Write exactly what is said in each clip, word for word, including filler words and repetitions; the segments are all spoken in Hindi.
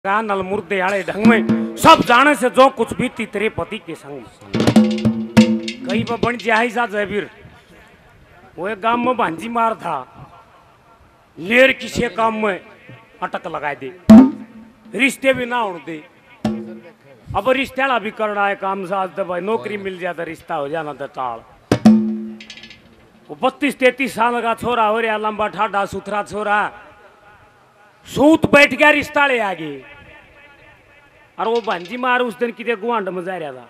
नल मुर्दे आले ढंग में सब जाने से जो कुछ बीती तेरे पति के संग कहीं पर बन जाए सा जयवीर वो एक गांव में भांजी मार था लेर किसी काम में अटक लगा दे रिश्ते भी ना होने दे। अब रिश्ते वाला भी करना है काम साथ तो भाई नौकरी मिल जाता रिश्ता हो जाना तो टाल। वो बत्तीस तैतीस साल का छोरा हो रहा लंबा ठाडा सुथरा छोरा सूत बैठ गया रिश्ता ले आगे और वो भांजी मार उस दिन कितने गुआंड में जा रहा था।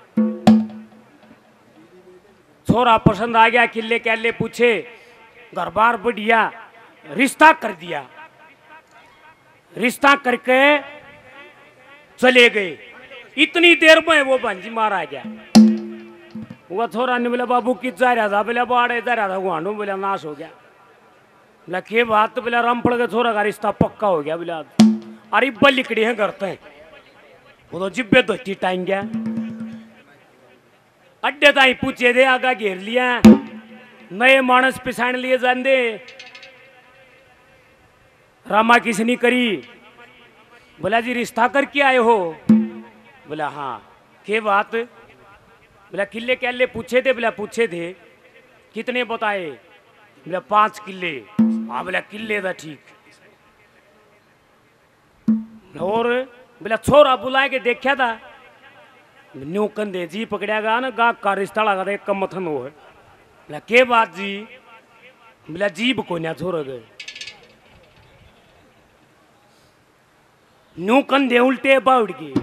छोरा पसंद आ गया किले कैले पूछे घर बार बढ़िया रिश्ता कर दिया। रिश्ता करके चले गए। इतनी देर में वो भांजी मार आ गया। वो छोरा ने बोला बाबू किस जा रहा था बोला बाड़े जा रहा था गुआंडू बोला नाश हो गया। बोला के बात तो बोला रामफल के छोरा का रिश्ता पक्का हो गया। बोला अरे बल लिकड़ी है करते हैं वो तो जिब्बे धोती टाइम गया अड्डे ताई पूछे दे आगा घेर लिया नए मानस पिछाण लिए जाते रामा किसनी करी। बोला जी रिश्ता करके आए हो। बोला हाँ के बात। बोला किले कैले पूछे थे। बोला पूछे थे कितने बताए। बोला पांच किले। हाँ बोला किले था ठीक। और बोला छोरा बुला के देखा था न्यू कंधे जी पकड़ेगा ना गा का रिश्ता लगा एक कम मथन हो है। बोला के बात जी। बोला जीब को ना छोड़ गए न्यू कंधे उल्टे बाउड़ के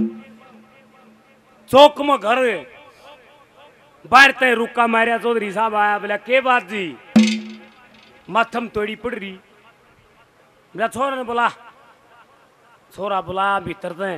चौक में घर बाहर तय रुका मारिया चौधरी साहब आया। बोला के बात जी माथम तोड़ी पड़ रही। बोला छोरा ने बोला छोरा बोला भीतर दे।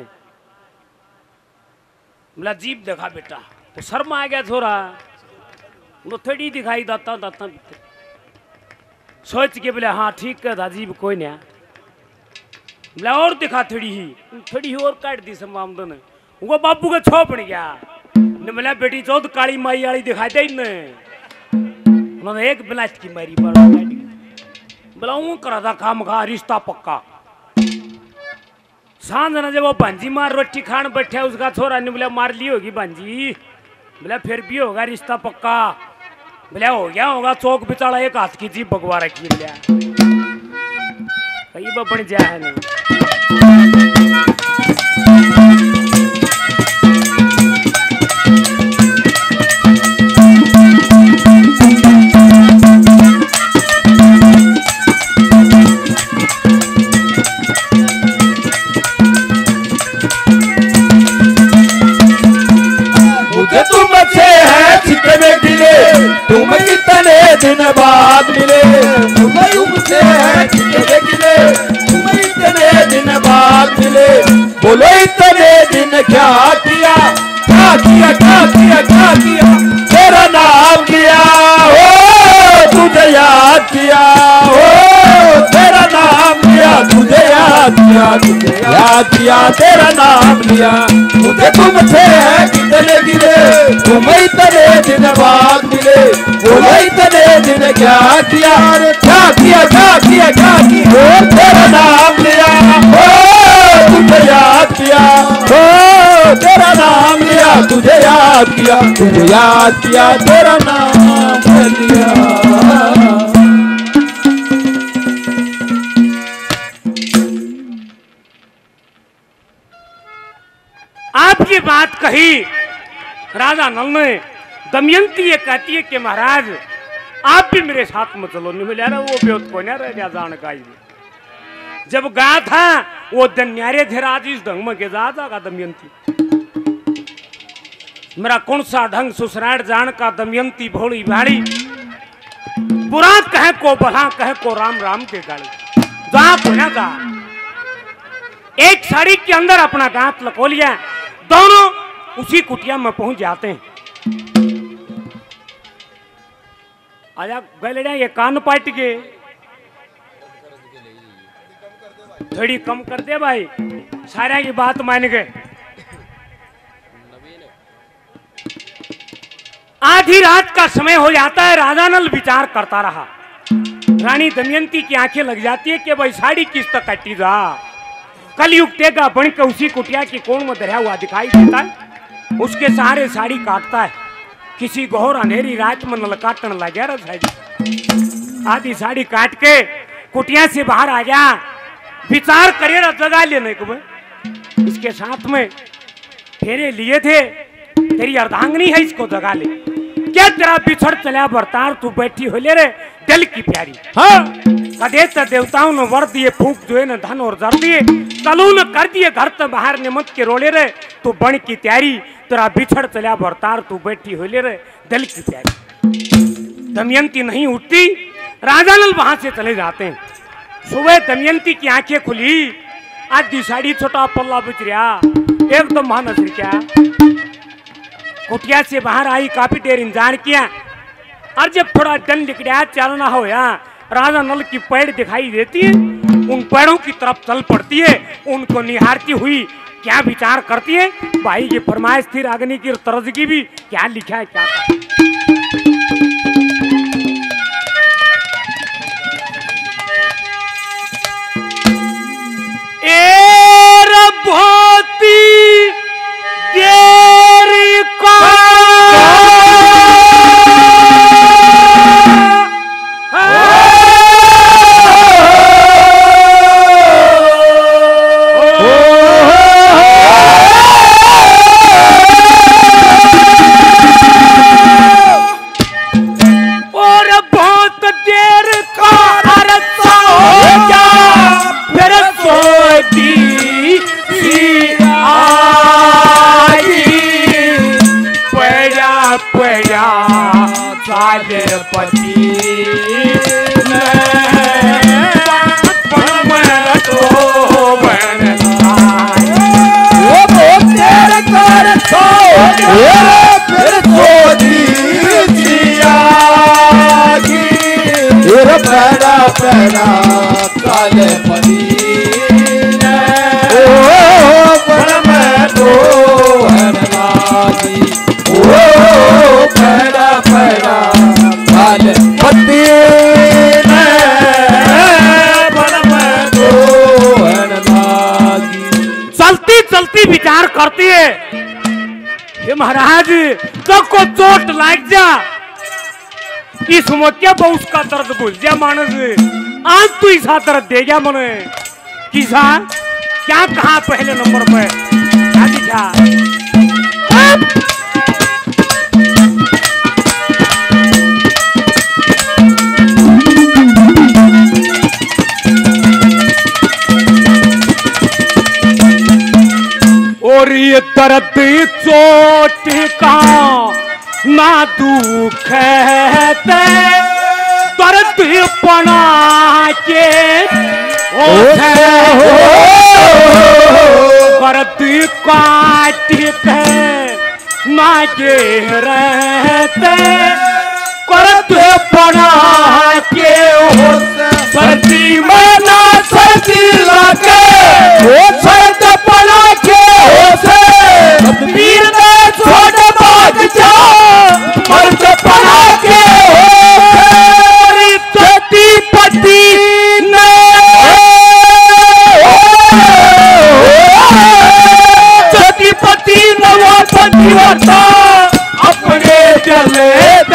बोला जीप देखा बेटा तो शर्मा आ गया छोरा वो थोड़ी दिखाई दाता दाता भीतर सोच के बोले हाँ ठीक है था जीप कोई नहीं। बोला और दिखा थोड़ी ही थोड़ी ही और काट दी समामदो ने वो बाबू के छो पड़ गया ने बोला बेटी चौथ काली माई वाली दिखाई दे ने उन्होंने एक बिलाट की मारी बड़ा बोला वो करा था काम खा रिश्ता पक्का। सांझ ना जब वो भांजी मार रोटी खान बैठा उसका छोरा ने बोला मार ली होगी भांजी। बोला फिर भी होगा रिश्ता पक्का। बोला हो गया होगा चौक बिचाड़ा एक हाथ की जीप भगवा रखी लिया कहीं बन जाए नहीं। तुम कितने दिन बाद मिले तुमसे कितने गिले तुम इतने दिन बाद मिले बोलो इतने दिन क्या किया क्या किया क्या किया क्या किया तेरा नाम लिया हो तुझे याद किया हो तेरा नाम लिया तुझे याद किया तुझे याद किया तेरा नाम लिया मुझे तुमसे है कितने गिले तुम इतने दिन बाद मिले बोलो इतने दिन क्या किया क्या किया क्या किया क्या किया हो तेरा नाम लिया हो तुझे याद किया हो तेरा नाम लिया तुझे याद किया तुझे याद किया तेरा नाम लिया। आपकी बात कही राजा नल ने दमयंती ये कहती है कि महाराज आप भी मेरे साथ में चलो। नहीं मिला रहा वो ब्योत को नहीं रह जान का जब गा था वो दन्यारे थे राज इस ढंग में के जा जागा दमयंती मेरा कौन सा ढंग सुसराट जान का दमयंती भोली भाड़ी बुरा कहे को भला कहे को राम राम के गाड़ी जा को ना जा एक साड़ी के अंदर अपना गांठ लको लिया दोनों उसी कुटिया में पहुंच जाते हैं। आजा गले ये कान पाट के थोड़ी कम कर दे भाई सारे की बात मान गए। आधी रात का समय हो जाता है। राजा नल विचार करता रहा। रानी दमयंती की आंखें लग जाती है कि भाई साड़ी किस तक कटी जा कलयुग तेगा बन के उसी कुटिया की कोण में धरा हुआ दिखाई देता है। उसके सहारे साड़ी काटता है। किसी घोर अंधेरी रात में नल काटन लग गया। आधी साड़ी काट के कुटिया से बाहर आ गया। विचार करे जगा लेने को इसके साथ में फेरे लिए थे। तेरी अर्धांगनी है, इसको जगा ले। क्या तेरा बिछड़ चला बरतार, तू बैठी हो ले रे दिल की प्यारी। हाँ कदे तो देवताओं ने वर दिए, फूक जो है न धन और जर दिए, तलू न कर दिए घर तो बाहर निमत के रोले रे। तू बन की तैयारी, तेरा बिछड़ चला बरतार, तू बैठी हो ले रे दिल की प्यारी। दमयंती नहीं उठती, राजा नल वहां से चले जाते हैं। सुबह दमयंती की आंखें खुली, आधी साड़ी छोटा पल्ला बिच रहा, एकदम महानस क्या कुटिया से बाहर आई। काफी देर इंतजार किया और जब थोड़ा डन लिकड़ा चलना हो या राजा नल की पैर दिखाई देती है। उन पैरों की तरफ चल पड़ती है। उनको निहारती हुई क्या विचार करती है। भाई की फरमाइश थी रागनी की तरज की भी, क्या लिखा है क्या था। देरी को पैरा पैरा काले पति ओ परम तो हरनादी ओ पैरा पैरा काले पति परम तो हरनादी। चलती चलती विचार करती है, ये महाराज तो को चोट लग जा, इस क्या बहुत का दर्द भूल जा मानस। आज तू ऐसा दर्द दे गया मने किसा क्या कहा पहले नंबर पे क्या दिखा। और ये दर्द चोट का ना दुख है दर्द बना के दर्द काट के ना गे रहते दर्द बना के सर्दी में ना सर्दी लगे सर्द बना के वीर ने छोड़ भाग जा मर्द बना के सती पति ने सती पति नवा पति होता अपने जले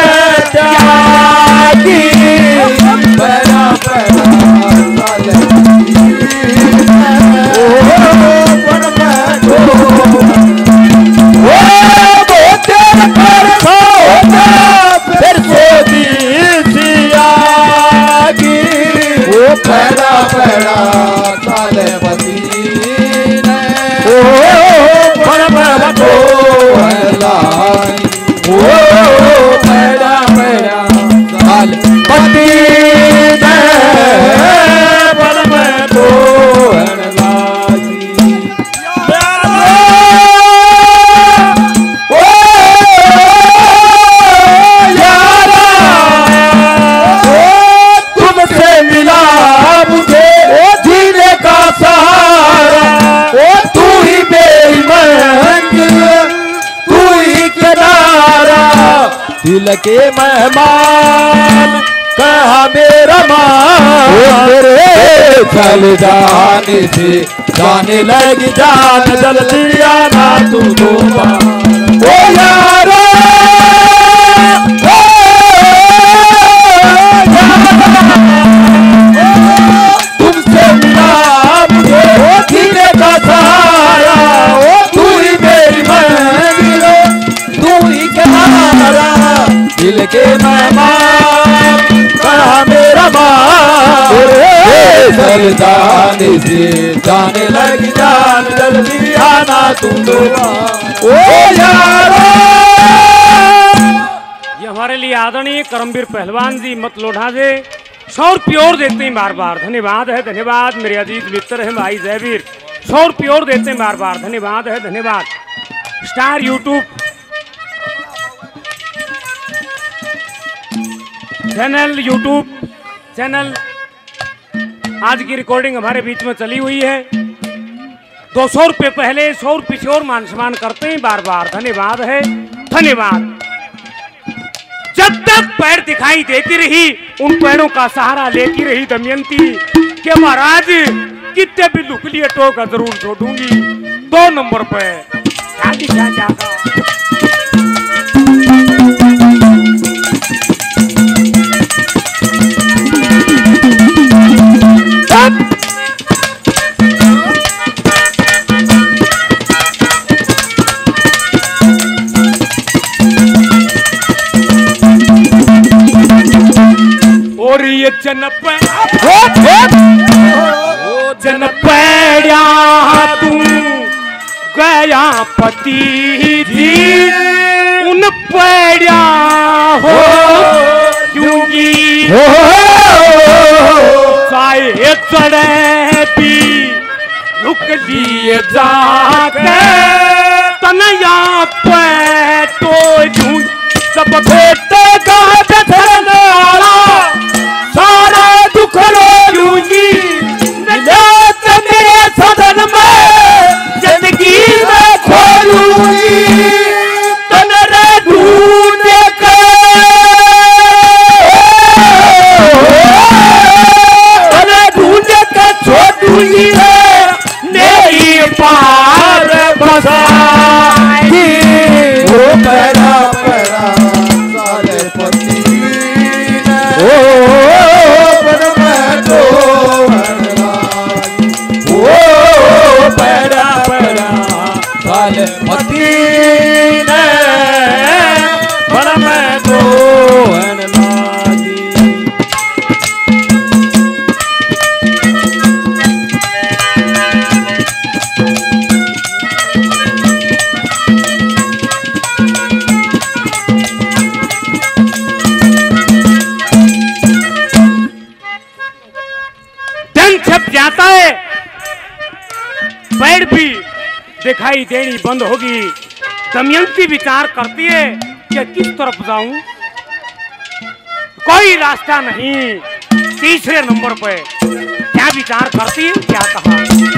त्यागी पैरा पैरा काले पैरा पैरा काले पति ओ परम तो हरनादी ओ पैरा पैरा काले पति परम तो हरनादी। दिल के मेहमान कहा मेरा मान तेरे चल जाने से जाने लगी जान जल्दी आना तू दोबारा ओ यारो तुमसे मिला मुझे जीने का सहारा तू ही मेरी मंजिल तू ही किनारा दिल के मेहमान कहा मेरा मान चल जाने से जाने लगी जान जल्दी आना तुम दोबारा ओ यारो। ये हमारे लिए आदरणीय करमवीर पहलवान जी मत लोढ़ा जे सौ रुपयोर देते हैं बार बार, धन्यवाद है धन्यवाद। मेरे अजीज मित्र हैं भाई जयवीर, सौ रुपयोर देते हैं बार बार, धन्यवाद है धन्यवाद। Star YouTube channel YouTube channel आज की रिकॉर्डिंग हमारे बीच में चली हुई है। दो सौ रुपये पहले सौ रुपये और मान सम्मान करते हैं बार बार, धन्यवाद है धन्यवाद। जब तक पैर दिखाई देती रही उन पैरों का सहारा लेती रही दमयंती के महाराज कितने भी लुक लिए टोका जरूर छोड़ूंगी। दो नंबर पे क्या दिखा जाता और ये जनप जन पैड़ा तू गया पति जी उन पैड़ा हो क्योंकि चाहे चढ़े भी रुक लिए जाके तनया पे तो यूं सब बेटे का धरनारा सारा दुख रोयूंगी निजात मेरे सदन में जिंदगी में खोलूंगी तनरे ढूंढ के तने ढूंढ के छोड़ूंगी मेरी पार बसाई वो पैरा पैरा सारे पति ओ पर मैं तो ओ पैरा पैरा सारे पति ने पर मैं तो जाता है पैर भी दिखाई देनी बंद होगी। दमयंती विचार करती है कि किस तरफ जाऊं, कोई रास्ता नहीं। तीसरे नंबर पे क्या विचार करती है, क्या कहा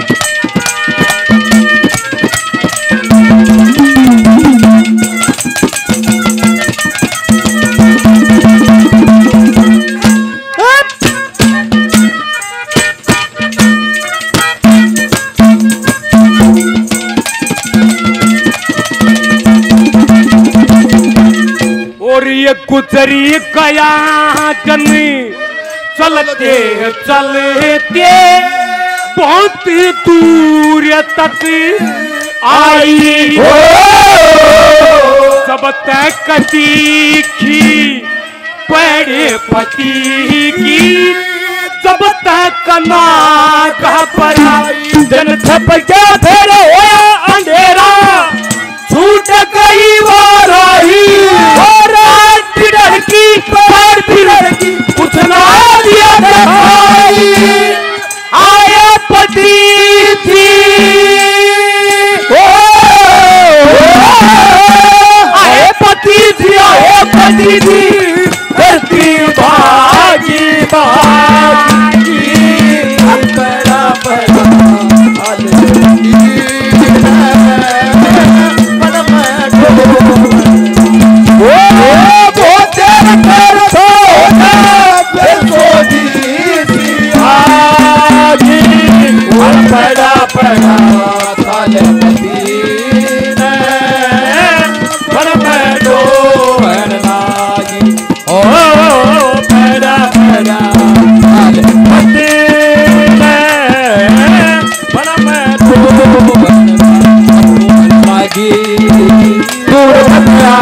और ये गुजरी गया जन चलते चलते बहुत दूर तक आई सब तक तीखी पैड़े पति की सब तक ना कह पर जन छप गया फिर होया अंधेरा छूट गई वो राही और लड़की पैर भी लड़की कुछ ना दिया दिखाई आया पति थी ओ आए पति थी आए पति थी करती भागी भागी पैरा पैरा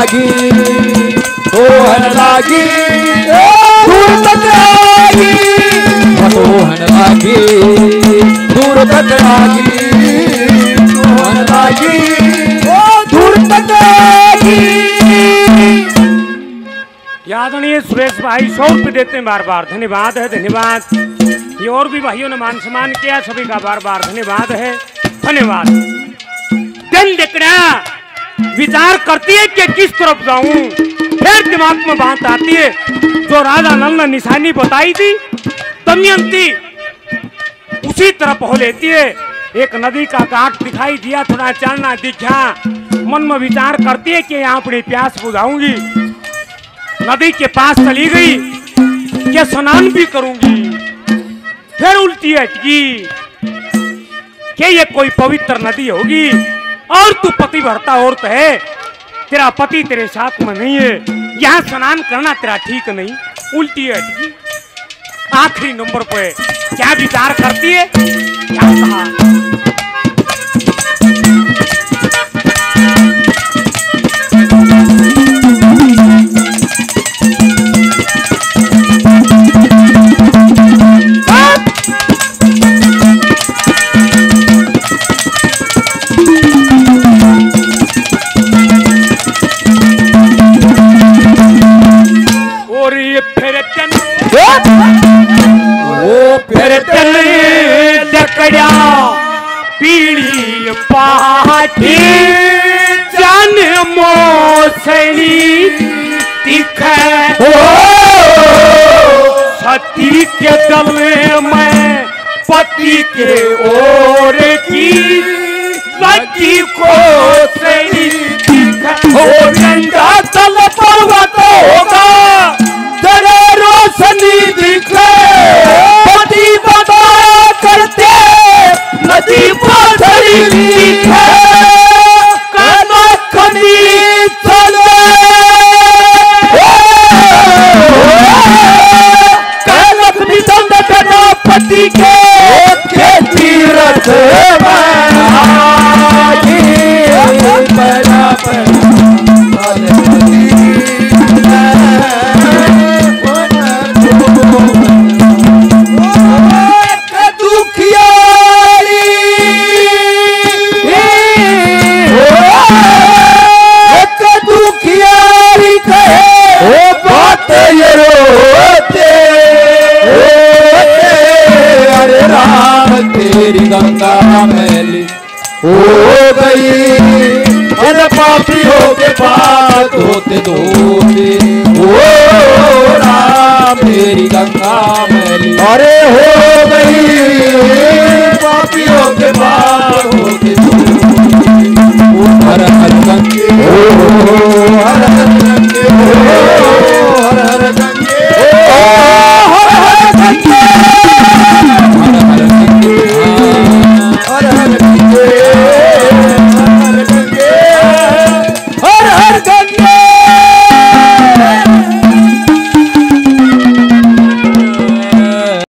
लागी दोहन लागी दूर तक लागी दोहन लागी दूर तक लागी दोहन लागी दूर तक लागी। आदरणीय सुरेश भाई सौ रुपये देते हैं बार बार, धन्यवाद है धन्यवाद। ये और भी भाइयों ने मान सम्मान किया, सभी का बार बार धन्यवाद है धन्यवाद। दिन दिकड़ा विचार करती है कि किस तरफ जाऊं, फिर दिमाग में बात आती है जो राजा नल ने निशानी बताई थी दमयंती उसी तरफ हो लेती है। एक नदी का घाट दिखाई दिया, थोड़ा चलना दिखा, मन में विचार करती है कि यहाँ अपनी प्यास बुझाऊंगी। नदी के पास चली गई क्या स्नान भी करूंगी, फिर उल्टी हटगी क्या ये कोई पवित्र नदी होगी। और तू पति भरता औरत है, तेरा पति तेरे साथ में नहीं है, यहाँ स्नान करना तेरा ठीक नहीं, उल्टी हटगी। आखिरी नंबर पे क्या विचार करती है, क्या कहा पीड़ी पाटी जान मोसली दिखे हो सती के दल में पति के ओर की लगी को सही दिखे हो। गंगा तल पर्वत होगा जरा रोशनी दिखे, पति बता करते नदी पाथरी दिखे, काना कनी चले कानक निधन करना पति के के तीरथ तेरी गंगा मैली हो गई, अरे पापी हो के बात होते धोते ओ राम तेरी गंगा मैली अरे हो गई।